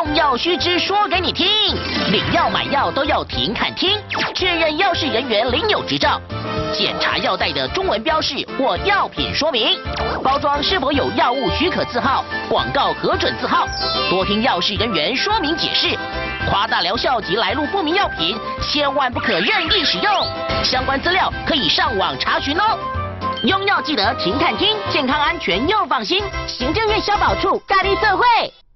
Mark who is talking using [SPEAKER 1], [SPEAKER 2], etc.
[SPEAKER 1] 用药须知说给你听，领药买药都要停看听，确认药事人员领有执照，检查药袋的中文标示或药品说明，包装是否有药物许可字号、广告核准字号，多听药事人员说明解释。夸大疗效及来路不明药品，千万不可任意使用。相关资料可以上网查询哦。用药记得勤看听，健康安全又放心。行政院消保处大力测绘。